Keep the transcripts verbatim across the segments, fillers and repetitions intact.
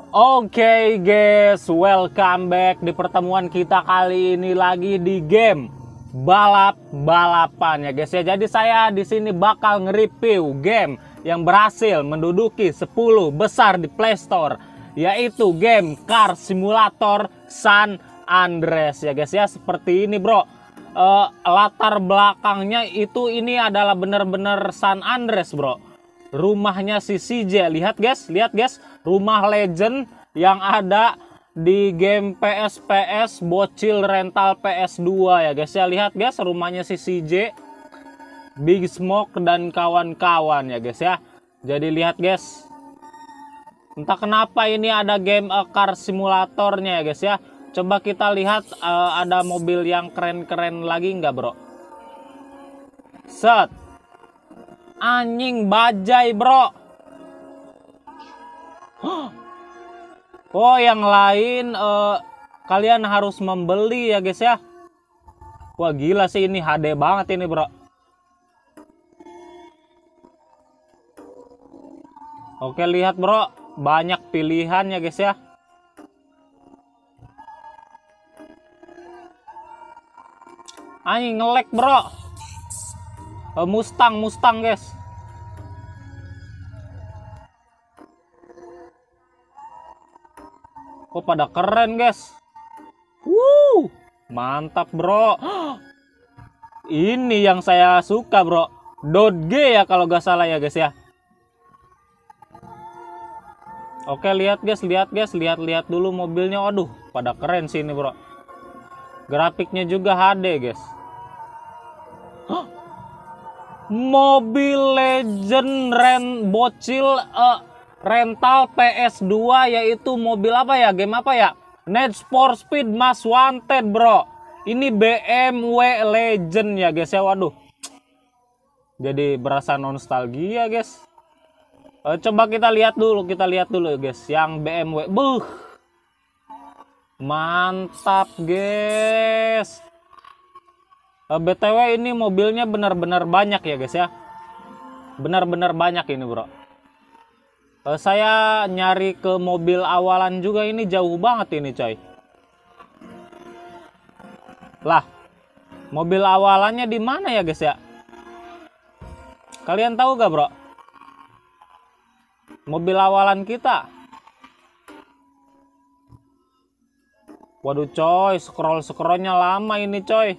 Oke guys, welcome back di pertemuan kita kali ini lagi di game balap-balapan ya guys ya. Jadi saya di sini bakal nge-review game yang berhasil menduduki sepuluh besar di Play Store, yaitu game Car Simulator San Andreas ya guys ya. Seperti ini bro, uh, latar belakangnya itu ini adalah bener-bener San Andreas bro. Rumahnya si C J, lihat guys, lihat guys, rumah legend yang ada di game P S P S bocil rental P S dua ya guys ya. Lihat guys, rumahnya si C J, Big Smoke dan kawan-kawan ya guys ya. Jadi lihat guys, entah kenapa ini ada game uh, car simulatornya ya guys ya. Coba kita lihat uh, ada mobil yang keren-keren lagi nggak bro. Set, anjing bajai bro. Oh yang lain uh, kalian harus membeli ya guys ya. Wah gila sih, ini H D banget ini bro. Oke lihat bro, banyak pilihan ya guys ya. Anjing ngelek bro. uh, Mustang Mustang guys. Kok pada keren guys. Wuh, mantap bro. Ini yang saya suka bro, Dot G ya kalau gak salah ya guys ya. Oke lihat guys, lihat guys, lihat-lihat dulu mobilnya. Aduh, pada keren sih ini bro. Grafiknya juga H D guys. Mobil legend ren bocil uh, rental P S dua, yaitu mobil apa ya, game apa ya, Need for Speed Most Wanted bro. Ini B M W legend ya guys ya. Waduh, jadi berasa nostalgia guys. e, coba kita lihat dulu kita lihat dulu guys yang B M W. Buh, mantap guys. e, B T W ini mobilnya benar-benar banyak ya guys ya, benar-benar banyak ini bro. Saya nyari ke mobil awalan juga, ini jauh banget ini coy. Lah, mobil awalannya di mana ya guys ya? Kalian tahu gak bro? Mobil awalan kita. Waduh coy, scroll-scrollnya lama ini coy.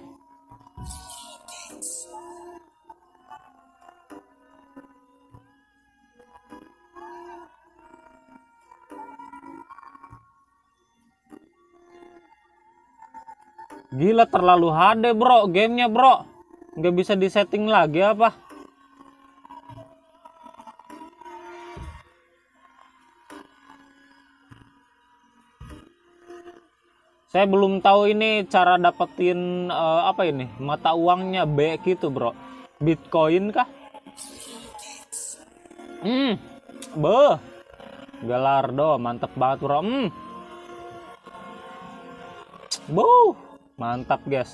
Gila, terlalu H D bro gamenya bro. Nggak bisa disetting lagi apa? Saya belum tahu ini cara dapetin uh, apa ini, mata uangnya B gitu bro. Bitcoin kah? Hmm, beuh, Galardo mantep banget bro. Hmm, buh, mantap guys.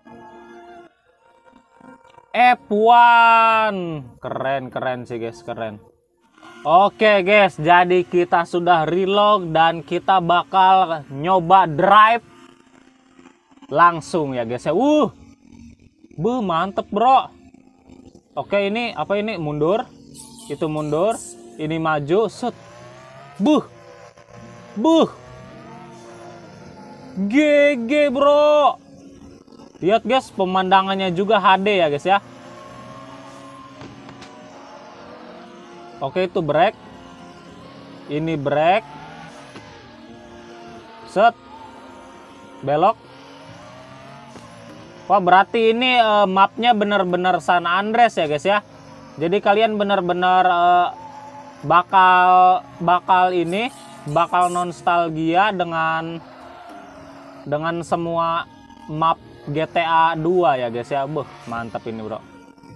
F satu keren keren sih guys, keren. Oke guys, jadi kita sudah reload dan kita bakal nyoba drive langsung ya guys ya. Uh, buh, mantep bro. Oke, ini apa ini, mundur, itu mundur, ini maju, set, buh, buh, G G bro. Lihat guys, pemandangannya juga H D ya guys ya. Oke, itu break, ini break, set, belok. Wah berarti ini uh, mapnya bener-bener San Andreas ya guys ya. Jadi kalian bener-bener uh, bakal bakal ini bakal nostalgia dengan dengan semua map G T A dua ya guys ya. Buh, mantap ini bro.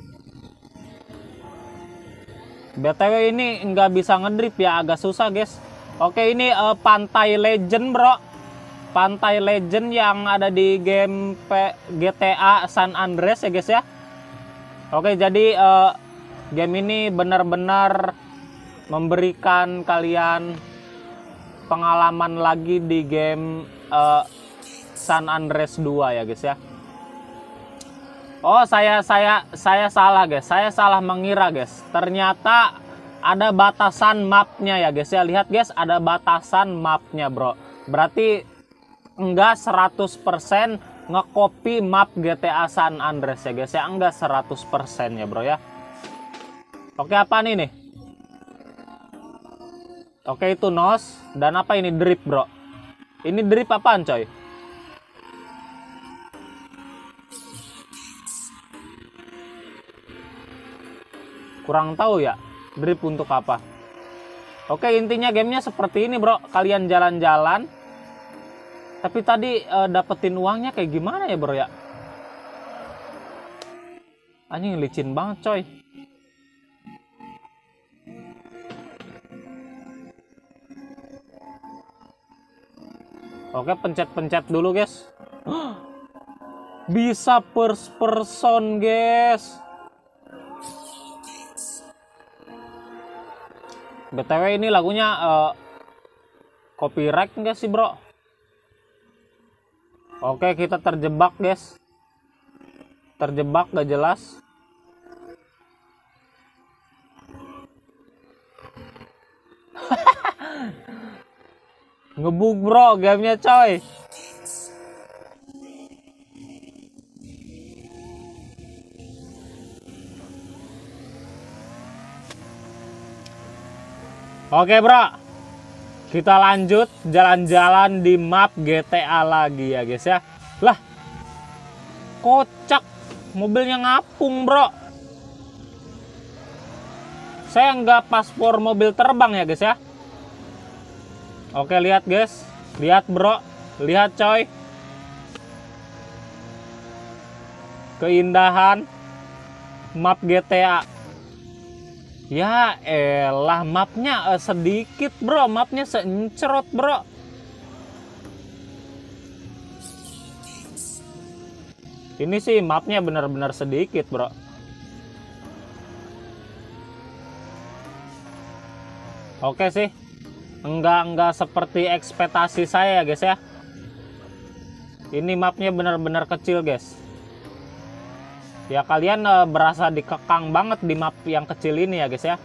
B T W ini nggak bisa ngedrift ya, agak susah guys. Oke, ini uh, pantai legend bro, pantai legend yang ada di game P G T A San Andreas ya guys ya. Oke, jadi uh, game ini benar-benar memberikan kalian pengalaman lagi di game uh, San Andreas dua ya guys ya. Oh, saya saya saya salah guys. Saya salah mengira guys. Ternyata ada batasan mapnya ya guys ya. Lihat guys, ada batasan mapnya bro. Berarti enggak seratus persen ngekopi map G T A San Andreas ya guys ya. Enggak seratus persen ya bro ya. Oke, apa nih nih? Oke, itu nos. Dan apa ini? Drip bro. Ini drip apaan coy? Kurang tahu ya. Drip untuk apa? Oke, intinya gamenya seperti ini bro. Kalian jalan-jalan. Tapi tadi e, dapetin uangnya kayak gimana ya bro ya? Anjing licin banget coy. Oke, pencet-pencet dulu guys. Bisa first person guys. B T W ini lagunya uh, copyright enggak sih bro? Oke, kita terjebak guys. Terjebak gak jelas. Ngebug bro gamenya coy. Oke bro, kita lanjut jalan-jalan di map G T A lagi ya guys ya. Lah, kocak, mobilnya ngapung bro. Saya nggak paspor mobil terbang ya guys ya. Oke, lihat guys, lihat bro, lihat coy, keindahan map G T A. Ya elah, mapnya uh, sedikit bro, mapnya seencerot bro. Ini sih mapnya benar-benar sedikit bro. Oke sih, enggak enggak seperti ekspektasi saya ya guys ya. Ini mapnya benar-benar kecil guys. Ya kalian e, berasa dikekang banget di map yang kecil ini ya guys ya.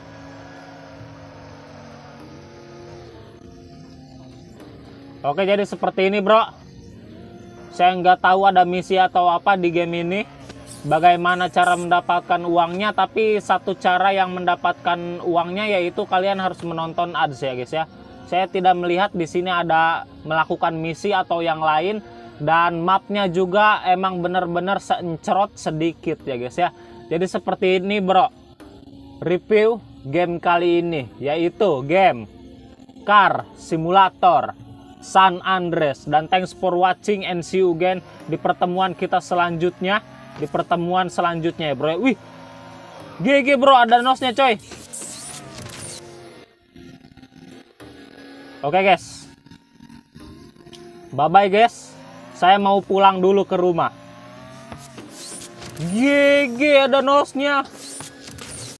Oke, jadi seperti ini bro. Saya nggak tahu ada misi atau apa di game ini. Bagaimana cara mendapatkan uangnya. Tapi satu cara yang mendapatkan uangnya yaitu kalian harus menonton ads ya guys ya. Saya tidak melihat di sini ada melakukan misi atau yang lain. Dan mapnya juga emang bener-bener seencerot sedikit ya guys ya. Jadi seperti ini bro, review game kali ini, yaitu game Car Simulator San Andreas. Dan thanks for watching and see you again di pertemuan kita selanjutnya. Di pertemuan selanjutnya ya bro. Wih, G G bro, ada nosnya coy. Oke guys, bye bye guys. Saya mau pulang dulu ke rumah. G G, ada nosnya.